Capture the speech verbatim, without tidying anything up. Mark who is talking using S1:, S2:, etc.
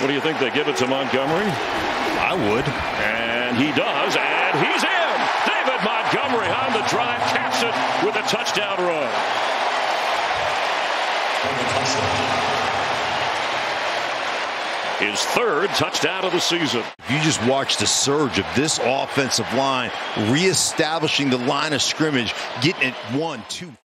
S1: What do you think? They give it to Montgomery?
S2: I would.
S1: And he does, and he's in. David Montgomery on the drive, caps it with a touchdown run. His third touchdown of the season.
S2: You just watch the surge of this offensive line reestablishing the line of scrimmage, getting it one, two.